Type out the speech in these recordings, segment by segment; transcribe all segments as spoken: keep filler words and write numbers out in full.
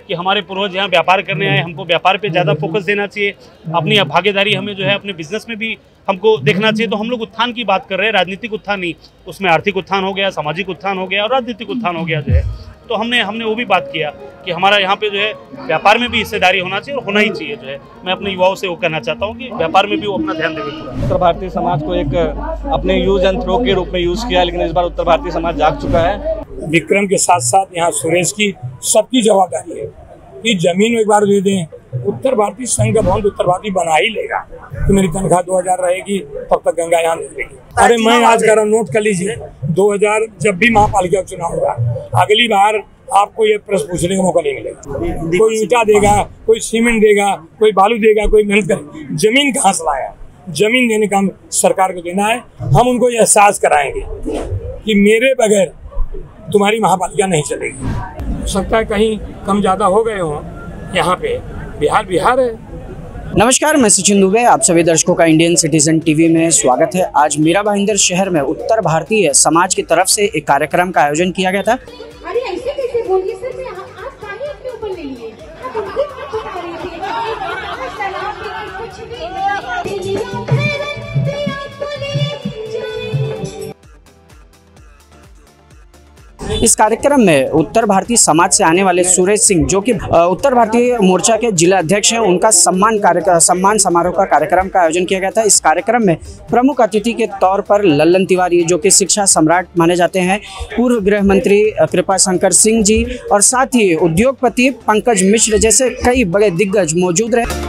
कि हमारे पूर्वज यहाँ व्यापार करने आए, हमको व्यापार पे ज़्यादा फोकस देना चाहिए, अपनी भागीदारी हमें जो है अपने बिजनेस में भी हमको देखना चाहिए। तो हम लोग उत्थान की बात कर रहे हैं, राजनीतिक उत्थान नहीं, उसमें आर्थिक उत्थान हो गया, सामाजिक उत्थान हो गया और राजनीतिक उत्थान हो गया जो है। तो हमने हमने वो भी बात किया कि हमारा यहाँ पे जो है व्यापार में भी हिस्सेदारी होना चाहिए और होना ही चाहिए जो है। मैं अपने युवाओं से वो कहना चाहता हूँ कि व्यापार में भी वो अपना ध्यान देवे पूरा। उत्तर भारतीय समाज को एक अपने यूज एंड थ्रो के रूप में यूज किया, लेकिन इस बार उत्तर भारतीय समाज जाग चुका है। विक्रम के साथ साथ यहाँ सुरेश की सबकी जवाबदारी है कि जमीन एक बार दे दें। उत्तर भारतीय संघ का भवन उत्तर भारतीय बना ही लेगा। तो मेरी तनख्वाह दो हजार रहेगी, तब तक गंगा यहाँ मिलेगी। अरे मैं आज कर रहा हूँ, नोट कर लीजिए, दो हजार जब भी महापालिका चुनाव होगा, अगली बार आपको ये प्रश्न पूछने का मौका नहीं मिलेगा। कोई ईंटा देगा, कोई सीमेंट देगा, कोई बालू देगा, कोई मेहनत करेगा, जमीन कहाँ से लाया? जमीन देने का हम सरकार को देना है। हम उनको ये एहसास कराएंगे कि मेरे बगैर तुम्हारी महापालिका नहीं चलेगी। हो सकता है कहीं कम ज्यादा हो गए हो, यहाँ पे बिहार बिहार है। नमस्कार, मैं सचिन दुबे, आप सभी दर्शकों का इंडियन सिटीजन टीवी में स्वागत है। आज मीरा भाईंदर शहर में उत्तर भारतीय समाज की तरफ से एक कार्यक्रम का आयोजन किया गया था। अरे ऐसे कैसे बोलिए सर, मैं आप काहे अपने ऊपर ले लिए? आप उनको मत करिए। कुछ भी इस कार्यक्रम में उत्तर भारतीय समाज से आने वाले सुरेश सिंह, जो कि उत्तर भारतीय मोर्चा के जिला अध्यक्ष हैं, उनका सम्मान कार्यक्रम सम्मान समारोह का कार्यक्रम का आयोजन किया गया था। इस कार्यक्रम में प्रमुख अतिथि के तौर पर लल्लन तिवारी, जो कि शिक्षा सम्राट माने जाते हैं, पूर्व गृह मंत्री कृपा शंकर सिंह जी और साथ ही उद्योगपति पंकज मिश्र जैसे कई बड़े दिग्गज मौजूद रहे।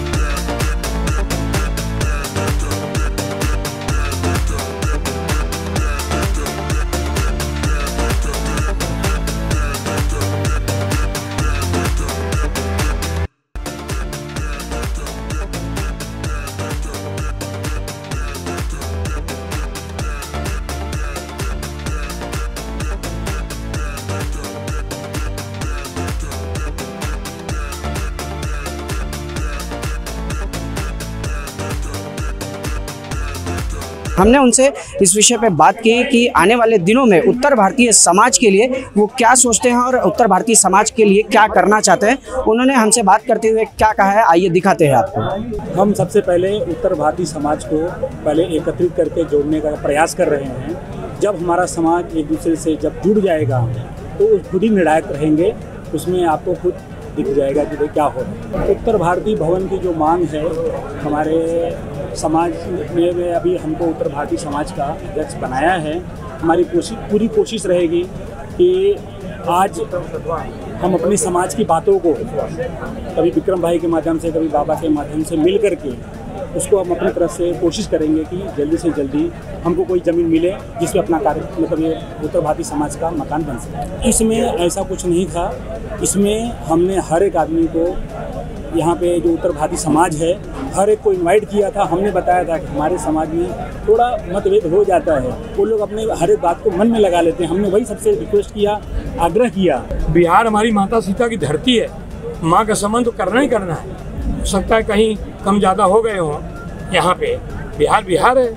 हमने उनसे इस विषय पे बात की कि आने वाले दिनों में उत्तर भारतीय समाज के लिए वो क्या सोचते हैं और उत्तर भारतीय समाज के लिए क्या करना चाहते हैं। उन्होंने हमसे बात करते हुए क्या कहा है, आइए दिखाते हैं आपको। हम सबसे पहले उत्तर भारतीय समाज को पहले एकत्रित करके जोड़ने का प्रयास कर रहे हैं। जब हमारा समाज एक दूसरे से जब जुड़ जाएगा तो खुद ही निर्णायक रहेंगे, उसमें आपको खुद दिख जाएगा कि क्या हो रहा है। उत्तर भारतीय भवन की जो मांग है हमारे समाज में, में अभी हमको उत्तर भारतीय समाज का अध्यक्ष बनाया है। हमारी कोशिश पूरी कोशिश रहेगी कि आज हम अपने समाज की बातों को कभी विक्रम भाई के माध्यम से, कभी बाबा के माध्यम से मिल करके उसको हम अपनी तरफ से कोशिश करेंगे कि जल्दी से जल्दी हमको कोई ज़मीन मिले जिसमें अपना कार्य मतलब ये उत्तर भारतीय समाज का मकान बन सके। इसमें ऐसा कुछ नहीं था, इसमें हमने हर एक आदमी को, यहाँ पे जो उत्तर भारतीय समाज है, हर एक को इनवाइट किया था। हमने बताया था कि हमारे समाज में थोड़ा मतभेद हो जाता है, वो लोग अपने हर एक बात को मन में लगा लेते हैं। हमने वही सबसे रिक्वेस्ट किया, आग्रह किया। बिहार हमारी माता सीता की धरती है, माँ का सम्मान तो करना ही करना है। हो सकता है कहीं कम ज़्यादा हो गए हो, यहाँ पे बिहार बिहार है।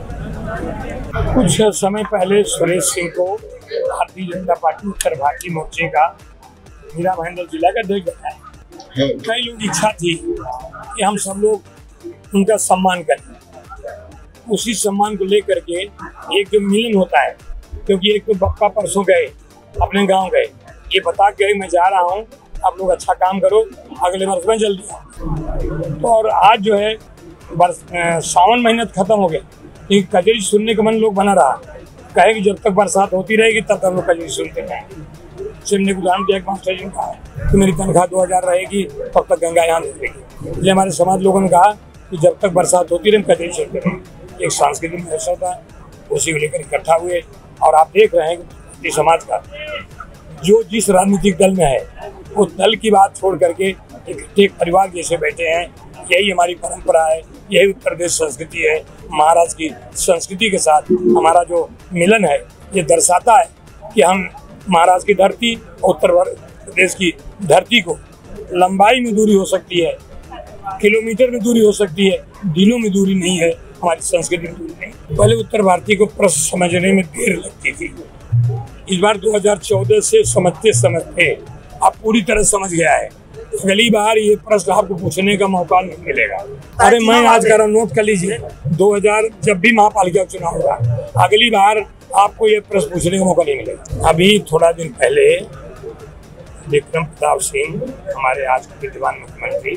कुछ समय पहले सुरेश सिंह को भारतीय जनता पार्टी उत्तर भारतीय मोर्चे का मीरा भाईंदर जिला का अध्यक्ष बनाया। कई लोग इच्छा थी कि हम सब लोग उनका सम्मान करें। उसी सम्मान को लेकर के एक जो मिलन होता है, क्योंकि एक तो बप्पा परसों गए अपने गांव गए, ये बता के मैं जा रहा हूँ, आप लोग अच्छा काम करो, अगले वर्ष में जल्दी आओ। तो और आज जो है सावन महीना खत्म हो गया, लेकिन कजरी सुनने का मन लोग बना रहा, कहे कि जब तक बरसात होती रहेगी तब तक हम लोग कजरी सुनते रहेंगे। सिमने को उदाहरण दिया, मास्टर जी ने कहा कि मेरी तनख्वाह दो हजार रहेगी, तब तक गंगा यहाँ मिलेगी। इसलिए हमारे समाज लोगों ने कहा कि जब तक बरसात होती रहे कजरी सुनते रहेंगे। एक सांस्कृतिक महोत्सव था, उसी को लेकर इकट्ठा हुए। और आप देख रहे हैं कि समाज का जो जिस राजनीतिक दल में है, वो दल की बात छोड़ करके एक एक परिवार जैसे बैठे हैं। यही हमारी परंपरा है, यही उत्तर प्रदेश संस्कृति है। महाराज की संस्कृति के साथ हमारा जो मिलन है, ये दर्शाता है कि हम महाराज की धरती, उत्तर प्रदेश की धरती को लंबाई में दूरी हो सकती है, किलोमीटर में दूरी हो सकती है, दिनों में दूरी नहीं है, हमारी संस्कृति में दूरी नहीं। पहले उत्तर भारतीय को प्रश्न समझने में देर लगती थी। इस बार दो हजार चौदह से समझते समझते अब पूरी तरह समझ गया है। अगली बार ये प्रश्न आपको पूछने का मौका नहीं मिलेगा। अरे मैं आज कर नोट कर लीजिए, दो हज़ार जब भी महापालिका चुनाव होगा, अगली बार आपको ये प्रश्न पूछने का मौका नहीं मिलेगा। अभी थोड़ा दिन पहले विक्रम प्रताप सिंह, हमारे आज के विद्यमान मुख्यमंत्री,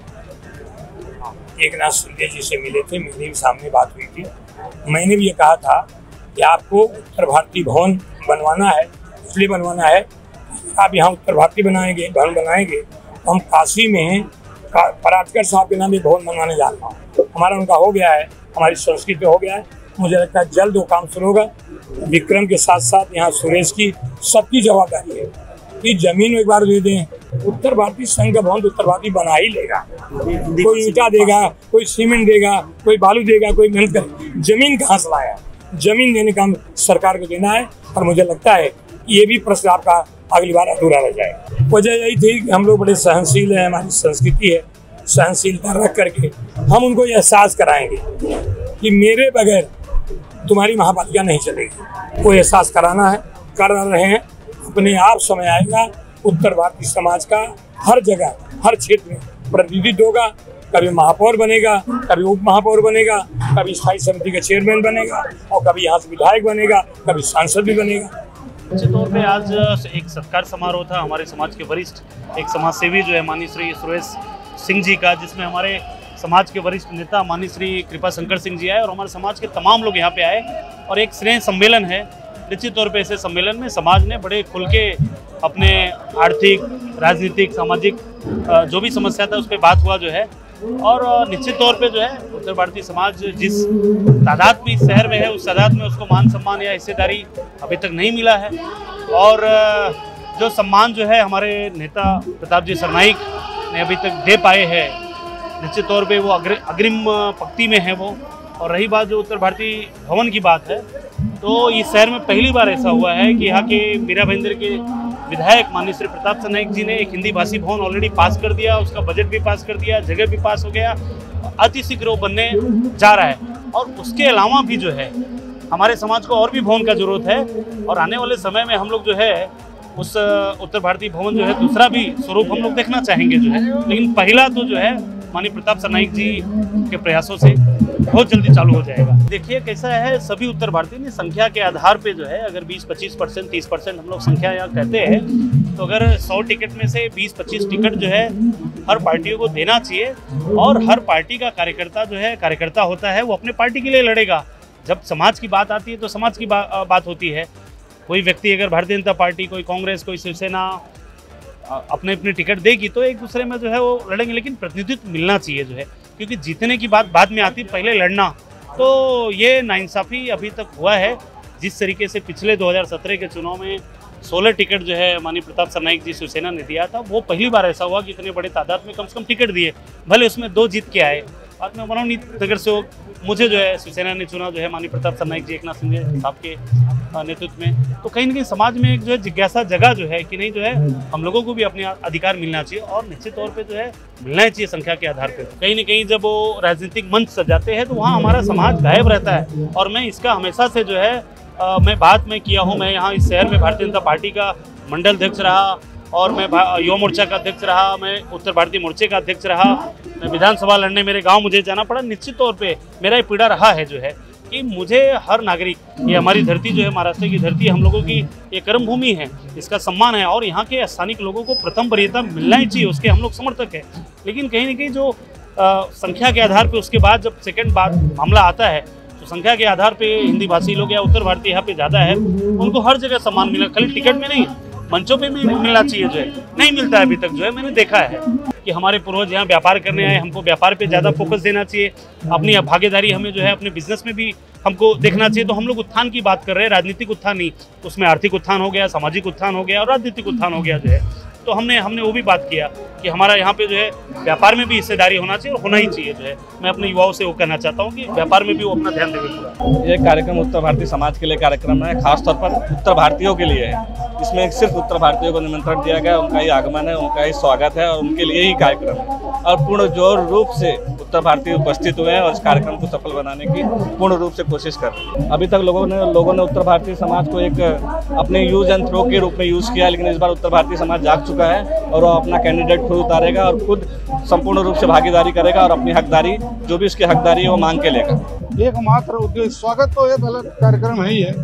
एक नाथ शिंदे जी से मिले थे। मेरी भी सामने बात हुई थी। मैंने भी ये कहा था कि आपको उत्तर भारतीय भवन बनवाना है, इसलिए बनवाना है आप यहाँ उत्तर भारतीय बनाएंगे भवन बनाएंगे, हम काशी में पराटकर साहब के नाम एक भवन बनवाने जा रहा हूँ। हमारा उनका हो गया है, हमारी संस्कृति हो गया है। मुझे लगता है जल्द वो काम शुरू होगा। विक्रम के साथ साथ यहाँ सुरेश की सबकी जवाबदारी है कि जमीन एक बार दे दें। उत्तर भारतीय संघ का भवन तो उत्तर भारतीय बना ही लेगा। कोई ईंटा देगा, कोई सीमेंट देगा, कोई बालू देगा, कोई मेहनत करे। जमीन कहाँ से लाया? जमीन देने का हम सरकार को देना है। और मुझे लगता है कि ये भी प्रश्न आपका अगली बार अधूरा रह जाएगा। वजह यही थी कि हम लोग बड़े सहनशील हैं, हमारी संस्कृति है। सहनशीलता रख करके हम उनको ये एहसास कराएंगे कि मेरे बगैर तुम्हारी महापालिका नहीं चलेगी। वो एहसास कराना है, कर रहे हैं। अपने आप समय आएगा, उत्तर भारतीय समाज का हर जगह हर क्षेत्र में प्रतिनिधित्व होगा। कभी महापौर बनेगा, कभी उप महापौर बनेगा, कभी स्थायी समिति का चेयरमैन बनेगा, और कभी यहाँ से विधायक बनेगा, कभी सांसद भी बनेगा। निश्चित तौर पे आज एक सत्कार समारोह था हमारे समाज के वरिष्ठ एक समाज सेवी जो है माननीय श्री सुरेश सिंह जी का, जिसमें हमारे समाज के वरिष्ठ नेता माननीय श्री कृपा शंकर सिंह जी आए और हमारे समाज के तमाम लोग यहाँ पे आए और एक स्नेह सम्मेलन है। निश्चित तौर पे ऐसे सम्मेलन में समाज ने बड़े खुल के अपने आर्थिक, राजनीतिक, सामाजिक जो भी समस्या था उस पर बात हुआ जो है। और निश्चित तौर पे जो है उत्तर भारतीय समाज जिस तादाद में इस शहर में है, उस तादाद में उसको मान सम्मान या हिस्सेदारी अभी तक नहीं मिला है। और जो सम्मान जो है हमारे नेता प्रताप जी सरनाईक ने अभी तक दे पाए हैं, निश्चित तौर पे वो अग्र, अग्रिम पंक्ति में है वो। और रही बात जो उत्तर भारतीय भवन की बात है, तो इस शहर में पहली बार ऐसा हुआ है कि यहाँ के मीरा भाईंदर के विधायक माननीय श्री प्रताप सरनाईक जी ने एक हिंदी भाषी भवन ऑलरेडी पास कर दिया, उसका बजट भी पास कर दिया, जगह भी पास हो गया, अति शीघ्र वो बनने जा रहा है। और उसके अलावा भी जो है हमारे समाज को और भी भवन का जरूरत है। और आने वाले समय में हम लोग जो है उस उत्तर भारतीय भवन जो है दूसरा भी स्वरूप हम लोग देखना चाहेंगे जो है। लेकिन पहला तो जो है माननीय प्रताप सरनाईक जी के प्रयासों से बहुत जल्दी चालू हो जाएगा। देखिए कैसा है, सभी उत्तर भारतीय ने संख्या के आधार पे जो है अगर बीस पच्चीस परसेंट तीस परसेंट हम लोग संख्या यहाँ कहते हैं, तो अगर सौ टिकट में से बीस पच्चीस टिकट जो है हर पार्टियों को देना चाहिए। और हर पार्टी का कार्यकर्ता जो है कार्यकर्ता होता है, वो अपने पार्टी के लिए लड़ेगा। जब समाज की बात आती है तो समाज की बा, बात होती है। कोई व्यक्ति अगर भारतीय जनता पार्टी, कोई कांग्रेस, कोई शिवसेना अपने अपने टिकट देगी तो एक दूसरे में जो है वो लड़ेंगे। लेकिन प्रतिनिधित्व मिलना चाहिए जो है, क्योंकि जीतने की बात बाद में आती, पहले लड़ना। तो ये नाइंसाफ़ी अभी तक हुआ है। जिस तरीके से पिछले दो हज़ार सत्रह के चुनाव में सोलह टिकट जो है माननीय प्रताप सरनाईक जी शिवसेना ने दिया था, वो पहली बार ऐसा हुआ कि इतने बड़े तादाद में कम से कम टिकट दिए, भले उसमें दो जीत के आए। बाद में मनोनीत नगर से मुझे जो है शिवसेना ने चुना जो है माननीय प्रताप सरनाईक जी, एक नाथ शिंदे साहब के नेतृत्व में। तो कहीं ना कहीं समाज में एक जो है जिज्ञासा जगह जो है कि नहीं जो है हम लोगों को भी अपने अधिकार मिलना चाहिए। और निश्चित तौर पे जो है मिलना ही चाहिए संख्या के आधार पे। कहीं ना कहीं जब वो राजनीतिक मंच सजाते हैं तो वहाँ हमारा समाज गायब रहता है। और मैं इसका हमेशा से जो है आ, मैं बात में किया हूँ। मैं यहाँ इस शहर में भारतीय जनता पार्टी का मंडल अध्यक्ष रहा, और मैं युवा मोर्चा का अध्यक्ष रहा, मैं उत्तर भारतीय मोर्चे का अध्यक्ष रहा, मैं विधानसभा लड़ने मेरे गांव मुझे जाना पड़ा। निश्चित तौर पे मेरा ये पीड़ा रहा है जो है कि मुझे हर नागरिक, ये हमारी धरती जो है महाराष्ट्र की धरती, हम लोगों की ये कर्म भूमि है, इसका सम्मान है और यहाँ के स्थानिक लोगों को प्रथम वरीयता मिलना ही चाहिए, उसके हम लोग समर्थक हैं। लेकिन कहीं ना कहीं जो आ, संख्या के आधार पर उसके बाद जब सेकेंड बात मामला आता है तो संख्या के आधार पे हिंदी भाषी लोग या उत्तर भारतीय यहाँ पे ज़्यादा है, उनको हर जगह सम्मान मिला, खाली टिकट में नहीं, मंचों पे भी मिलना चाहिए जो है, नहीं मिलता है अभी तक जो है। मैंने देखा है कि हमारे पूर्वज यहाँ व्यापार करने आए, हमको व्यापार पे ज़्यादा फोकस देना चाहिए, अपनी भागीदारी हमें जो है अपने बिजनेस में भी हमको देखना चाहिए। तो हम लोग उत्थान की बात कर रहे हैं, राजनीतिक उत्थान नहीं, उसमें आर्थिक उत्थान हो गया, सामाजिक उत्थान हो गया और राजनीतिक उत्थान हो गया जो है। तो हमने हमने वो भी बात किया कि हमारा यहाँ पे जो है व्यापार में भी हिस्सेदारी होना चाहिए और होना ही चाहिए जो है। मैं अपने युवाओं से वो कहना चाहता हूँ कि व्यापार में भी वो अपना ध्यान देंगे। ये कार्यक्रम उत्तर भारतीय समाज के लिए कार्यक्रम है, खासतौर पर उत्तर भारतीयों के लिए है। इसमें सिर्फ उत्तर भारतीयों को निमंत्रण दिया गया, उनका ही आगमन है, उनका ही स्वागत है और उनके लिए ही कार्यक्रम है। और पूर्ण जोर रूप से उत्तर भारतीय उपस्थित हुए हैं और इस कार्यक्रम को सफल बनाने की पूर्ण रूप से कोशिश कर रहे हैं। अभी तक लोगों ने लोगों ने उत्तर भारतीय समाज को एक अपने यूज एंड थ्रो के रूप में यूज़ किया, लेकिन इस बार उत्तर भारतीय समाज जाग चुका है और वो अपना कैंडिडेट खुद उतारेगा और खुद संपूर्ण रूप से भागीदारी करेगा और अपनी हकदारी, जो भी उसकी हकदारी है वो मांग के लेगा। एकमात्र उद्देश्य स्वागत तो एक अलग कार्यक्रम है ही है,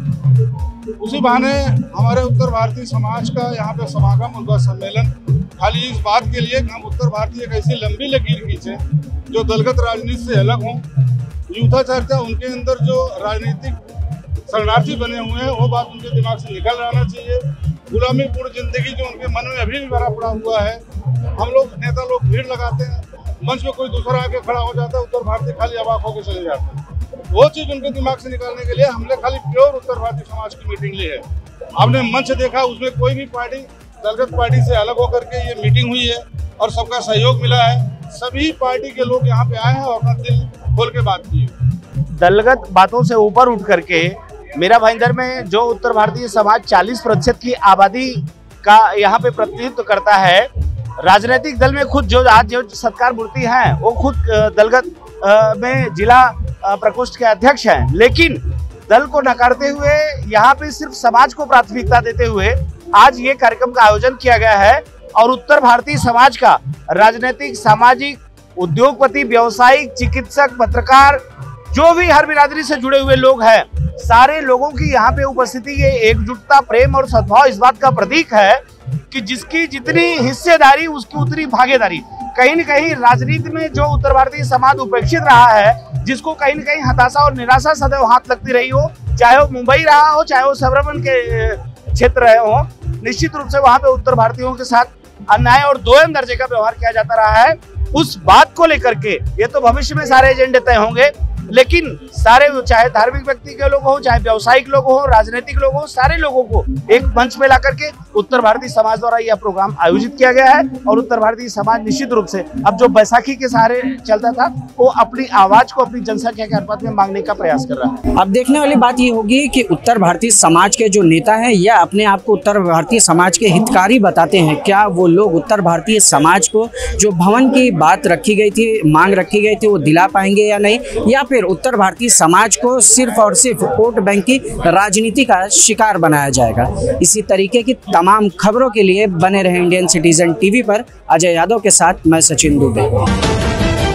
उसी बहाने हमारे उत्तर भारतीय समाज का यहाँ पे समागम, उनका सम्मेलन खाली इस बात के लिए कि हम उत्तर भारतीय एक ऐसी लंबी लकीर खींचे जो दलगत राजनीति से अलग हों। यूथा चर्चा उनके अंदर जो राजनीतिक शरणार्थी बने हुए हैं वो बात उनके दिमाग से निकल आना चाहिए। गुलामीपूर्ण जिंदगी जो उनके मन में अभी भी भरा पड़ा हुआ है, हम लोग नेता लोग भीड़ लगाते हैं, मंच में कोई दूसरा आके खड़ा हो जाता है, उत्तर भारतीय खाली अवाक होकर चले जाते हैं। वो चीज उनके दिमाग से निकालने के लिए हमने खाली प्योर उत्तर भारतीय समाज की मीटिंग ली है। आपने मंच देखा, उसमें कोई भी पार्टी दलगत पार्टी से अलग होकर के ये मीटिंग हुई है और सबका सहयोग मिला है। सभी पार्टी के लोग यहाँ पे आए हैं और अपना दिल खोल के बात की है। दलगत बातों से ऊपर उठ करके मेरा भाईंदर में जो उत्तर भारतीय समाज चालीस प्रतिशत की आबादी का यहाँ पे प्रतिनिधित्व करता है, राजनीतिक दल में खुद जो आज जो सत्कार मूर्ति हैं वो खुद दलगत में जिला प्रकोष्ठ के अध्यक्ष हैं, लेकिन दल को नकारते हुए यहाँ पे सिर्फ समाज को प्राथमिकता देते हुए आज ये कार्यक्रम का आयोजन किया गया है। और उत्तर भारतीय समाज का राजनीतिक, सामाजिक, उद्योगपति, व्यवसायिक, चिकित्सक, पत्रकार, जो भी हर बिरादरी से जुड़े हुए लोग हैं, सारे लोगों की यहाँ पे उपस्थिति, ये एकजुटता, प्रेम और सद्भाव इस बात का प्रतीक है कि जिसकी जितनी हिस्सेदारी उसकी उतनी भागीदारी। कहीं न कहीं राजनीति में जो उत्तर भारतीय समाज उपेक्षित रहा है, जिसको कहीं न कहीं हताशा और निराशा सदैव हाथ लगती रही हो, चाहे वो मुंबई रहा हो, चाहे वो सबरमन के क्षेत्र रहे हो, निश्चित रूप से वहाँ पे उत्तर भारतीयों के साथ अन्याय और दोयम दर्जे का व्यवहार किया जाता रहा है। उस बात को लेकर के ये तो भविष्य में सारे एजेंडे तय होंगे, लेकिन सारे, चाहे धार्मिक व्यक्ति के लोग हो, चाहे व्यावसायिक लोग हो, राजनीतिक लोग हो, सारे लोगों को एक मंच में ला करके उत्तर भारतीय समाज द्वारा यह प्रोग्राम आयोजित किया गया है। और उत्तर भारतीय समाज निश्चित रूप से अब जो बैसाखी के सहारे चलता था, वो अपनी आवाज को अपनी जनसंख्या के अनुपात में मांगने का प्रयास कर रहा है। अब देखने वाली बात ये होगी कि उत्तर भारतीय समाज के जो नेता हैं या अपने आप को उत्तर भारतीय समाज के हितकारी बताते हैं, क्या वो लोग उत्तर भारतीय समाज को जो भवन की बात रखी गई थी, मांग रखी गई थी, वो दिला पाएंगे या नहीं, या फिर उत्तर भारतीय समाज को सिर्फ और सिर्फ वोट बैंक की राजनीति का शिकार बनाया जाएगा। इसी तरीके की तमाम खबरों के लिए बने रहे इंडियन सिटीजन टीवी पर। अजय यादव के साथ मैं सचिन दुबे।